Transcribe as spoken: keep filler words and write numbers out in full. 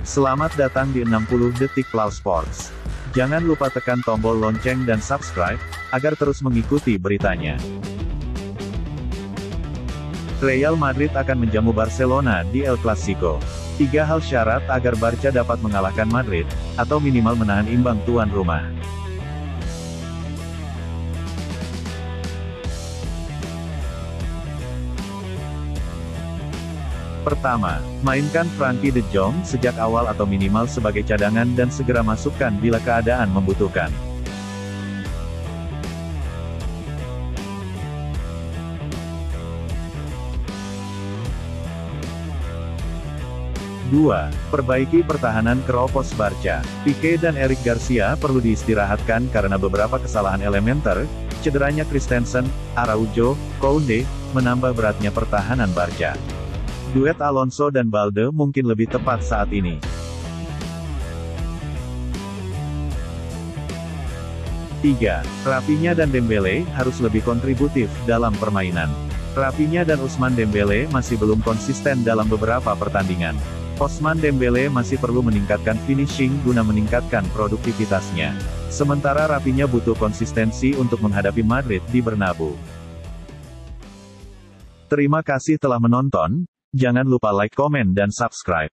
Selamat datang di enam puluh detik Plau Sports. Jangan lupa tekan tombol lonceng dan subscribe, agar terus mengikuti beritanya. Real Madrid akan menjamu Barcelona di El Clasico. Tiga hal syarat agar Barca dapat mengalahkan Madrid, atau minimal menahan imbang tuan rumah. Pertama, mainkan Frenkie de Jong sejak awal atau minimal sebagai cadangan dan segera masukkan bila keadaan membutuhkan. Dua. Perbaiki pertahanan keropos Barca. Pique dan Eric Garcia perlu diistirahatkan karena beberapa kesalahan elementer, cederanya Christensen, Araujo, Koundé, menambah beratnya pertahanan Barca. Duet Alonso dan Balde mungkin lebih tepat saat ini. Tiga. Rafinha dan Dembele harus lebih kontributif dalam permainan. Rafinha dan Ousmane Dembele masih belum konsisten dalam beberapa pertandingan. Ousmane Dembele masih perlu meningkatkan finishing guna meningkatkan produktivitasnya. Sementara Rafinha butuh konsistensi untuk menghadapi Madrid di Bernabeu. Terima kasih telah menonton. Jangan lupa like, komen dan subscribe.